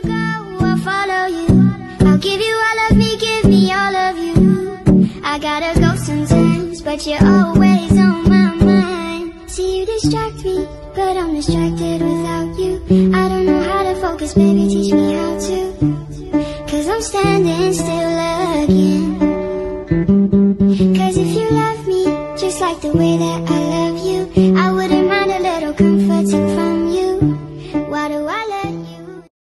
you go, I'll follow you. I'll give you all of me, give me all of you. I gotta go sometimes, but you're always on my mind. See, you distract me, but I'm distracted without you. I don't know how to focus, baby, teach me how to. Cause I'm standing still again. Cause if you love me just like the way that I love you, I would